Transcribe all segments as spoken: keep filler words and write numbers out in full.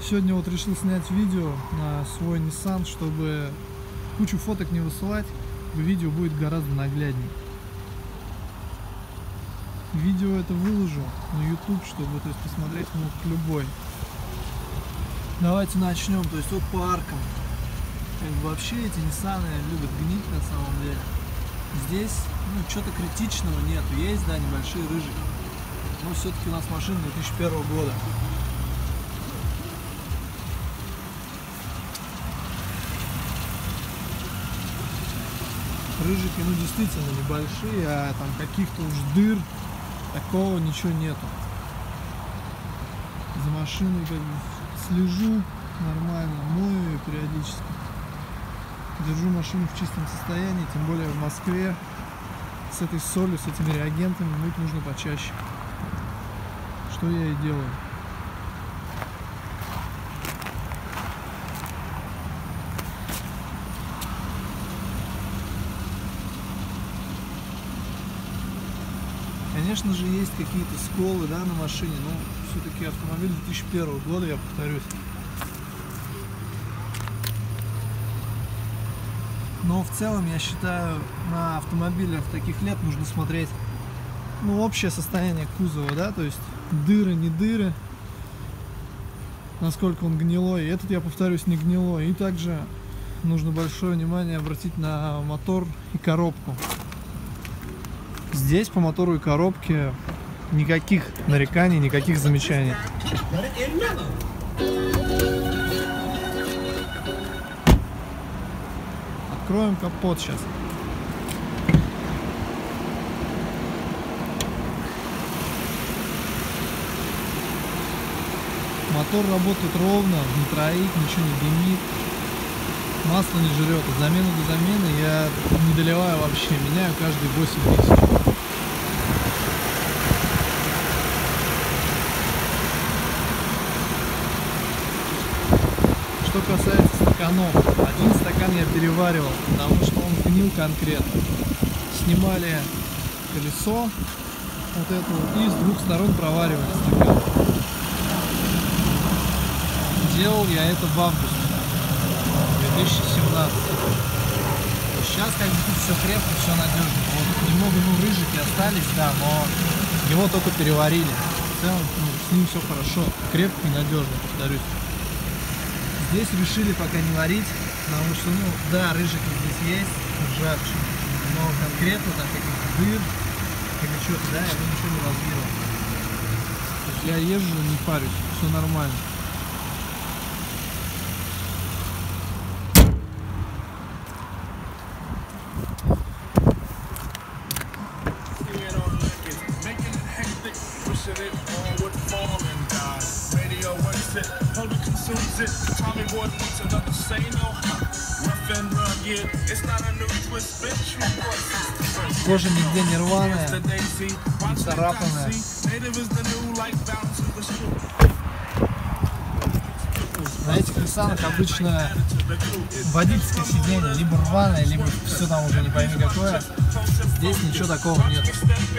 Сегодня вот решил снять видео на свой Nissan, чтобы кучу фоток не высылать, видео будет гораздо нагляднее. Видео это выложу на YouTube, чтобы то есть, посмотреть мог любой. Давайте начнем. То есть вот по аркам. Как бы вообще эти Nissan любят гнить на самом деле. Здесь ну, что-то критичного нету. Есть, да, небольшие рыжики. Но все-таки у нас машина две тысячи первого года. Рыжики, ну, действительно небольшие, а там каких-то уж дыр, такого ничего нету. За машиной как бы слежу нормально, мою ее периодически. Держу машину в чистом состоянии, тем более в Москве с этой солью, с этими реагентами мыть нужно почаще. Что я и делаю. Конечно же, есть какие-то сколы, да, на машине, но все-таки автомобиль две тысячи первого года, я повторюсь. Но в целом, я считаю, на автомобилях таких лет нужно смотреть, ну, общее состояние кузова, да, то есть дыры, не дыры, насколько он гнилой. Этот, я повторюсь, не гнилой. И также нужно большое внимание обратить на мотор и коробку. Здесь по мотору и коробке никаких нареканий, никаких замечаний. Откроем капот сейчас. Мотор работает ровно, не троит, ничего не дымит. Масло не жрет. От замены до замены я не доливаю вообще. Меняю каждые восемь тысяч. Что касается стаканов. Один стакан я переваривал, потому что он гнил конкретно. Снимали колесо вот это вот, и с двух сторон проваривали стакан. Делал я это в августе две тысячи семнадцатого. Сейчас как бы тут все крепко, все надежно. Вот немного ну, рыжики остались, да, но его только переварили. В целом ну, с ним все хорошо, крепко и надежно, повторюсь. Здесь решили пока не варить, потому что, ну, да, рыжики здесь есть, ржавчина, но конкретно там каких-то дыр или что-то, да, я ничего не разбила. То есть я езжу, не парюсь, все нормально. Кожа нигде не рваная, не царапанная. На этих Nissan'ах обычно водительское сиденье либо рваное, либо все там уже не пойми какое. Здесь ничего такого нет.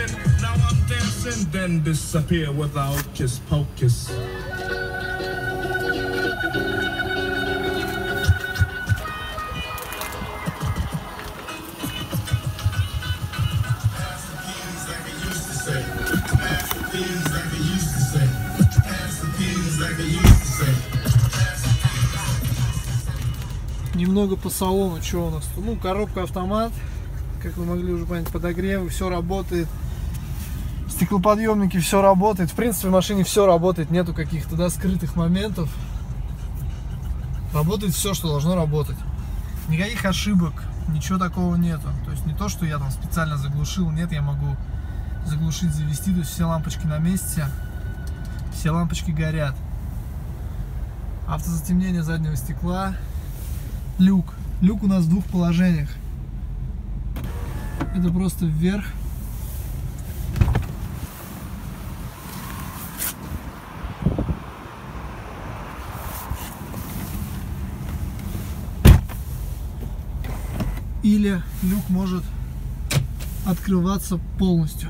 Немного по салону, что у нас тут? Ну, коробка автомат, как вы могли уже понять, подогревы, все работает. Стеклоподъемники, все работает. В принципе, в машине все работает, нету каких-то, да, скрытых моментов. Работает все, что должно работать. Никаких ошибок, ничего такого нету. То есть не то, что я там специально заглушил, нет, я могу заглушить, завести, то есть все лампочки на месте, все лампочки горят. Автозатемнение заднего стекла. Люк. Люк у нас в двух положениях. Это просто вверх. Или люк может открываться полностью.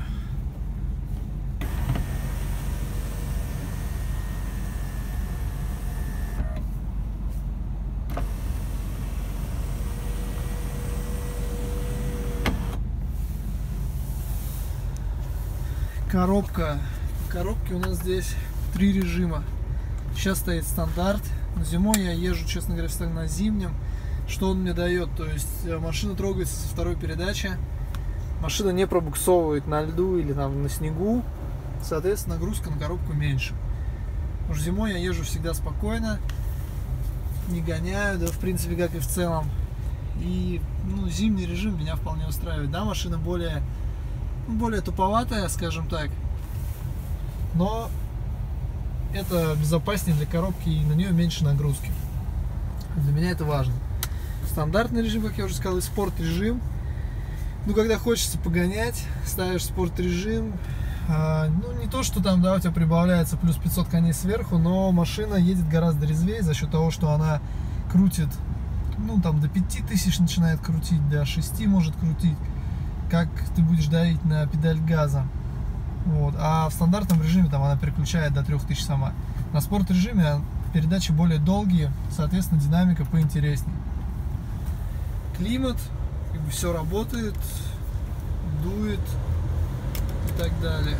Коробка. В коробке у нас здесь три режима. Сейчас стоит стандарт. Зимой я езжу, честно говоря, всегда на зимнем. Что он мне дает? То есть машина трогается со второй передачи. Машина не пробуксовывает на льду или там на снегу. Соответственно, нагрузка на коробку меньше. Потому что зимой я езжу всегда спокойно. Не гоняю, да в принципе, как и в целом. И ну, зимний режим меня вполне устраивает. Да, машина более, более туповатая, скажем так. Но это безопаснее для коробки и на нее меньше нагрузки. Для меня это важно. Стандартный режим, как я уже сказал, и спорт режим. Ну, когда хочется погонять, ставишь спорт режим. А, ну, не то, что там, да, у тебя прибавляется плюс пятьсот коней сверху, но машина едет гораздо резвее за счет того, что она крутит, ну, там до пяти тысяч начинает крутить, до шести может крутить, как ты будешь давить на педаль газа. Вот. А в стандартном режиме там она переключает до трёх тысяч сама. На спорт режиме передачи более долгие, соответственно, динамика поинтереснее. Климат, как бы все работает, дует и так далее.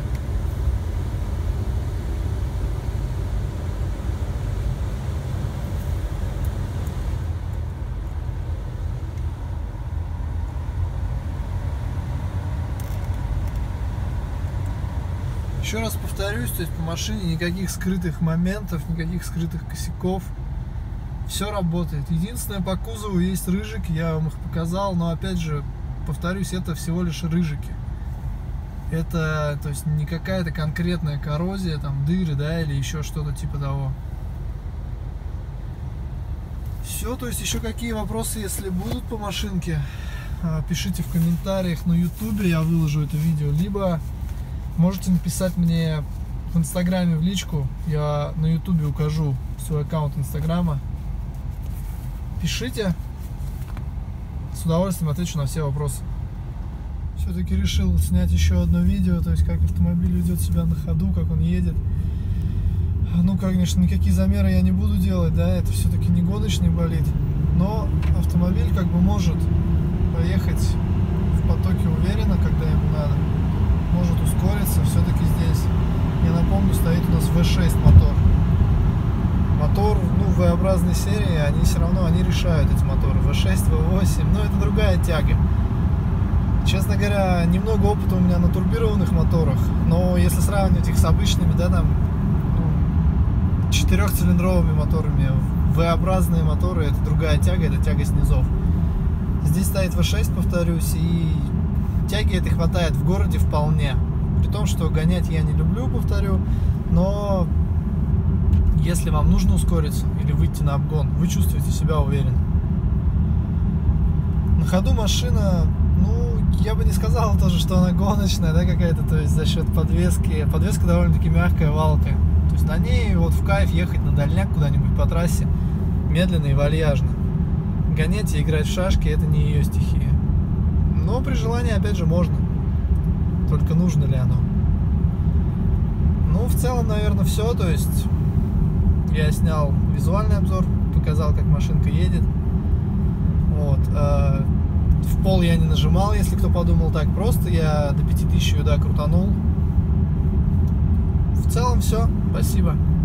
Еще раз повторюсь, то есть по машине никаких скрытых моментов, никаких скрытых косяков. Все работает. Единственное, по кузову есть рыжики, я вам их показал, но опять же, повторюсь, это всего лишь рыжики. Это, то есть, не какая-то конкретная коррозия, там, дыры, да, или еще что-то типа того. Все, то есть, еще какие вопросы, если будут по машинке, пишите в комментариях на ютубе, я выложу это видео, либо можете написать мне в инстаграме в личку, я на ютубе укажу свой аккаунт инстаграма. Пишите, с удовольствием отвечу на все вопросы. Все-таки решил снять еще одно видео, то есть как автомобиль ведет себя на ходу, как он едет. Ну, конечно, никакие замеры я не буду делать, да, это все-таки не гоночный болид, но автомобиль как бы может поехать в потоке уверенно, когда ему надо, может ускориться. Все-таки здесь, я напомню, стоит у нас вэ шесть мотор. Мотор, ну, в вэ-образной серии, они все равно, они решают эти моторы. вэ шесть, вэ восемь, но это другая тяга. Честно говоря, немного опыта у меня на турбированных моторах, но если сравнивать их с обычными, да, там, ну, четырехцилиндровыми моторами, вэ-образные моторы, это другая тяга, это тяга снизов. Здесь стоит вэ шесть, повторюсь, и тяги этой хватает в городе вполне. При том, что гонять я не люблю, повторю, но если вам нужно ускориться или выйти на обгон, вы чувствуете себя уверенно. На ходу машина, ну, я бы не сказал тоже, что она гоночная, да, какая-то, то есть за счет подвески. Подвеска довольно-таки мягкая, валкая. То есть на ней вот в кайф ехать на дальняк куда-нибудь по трассе медленно и вальяжно. Гонять и играть в шашки — это не ее стихия. Но при желании, опять же, можно. Только нужно ли оно? Ну, в целом, наверное, все. То есть я снял визуальный обзор, показал, как машинка едет. Вот. В пол я не нажимал, если кто подумал так. Просто я до пяти тысяч ее, да, крутанул. В целом все. Спасибо.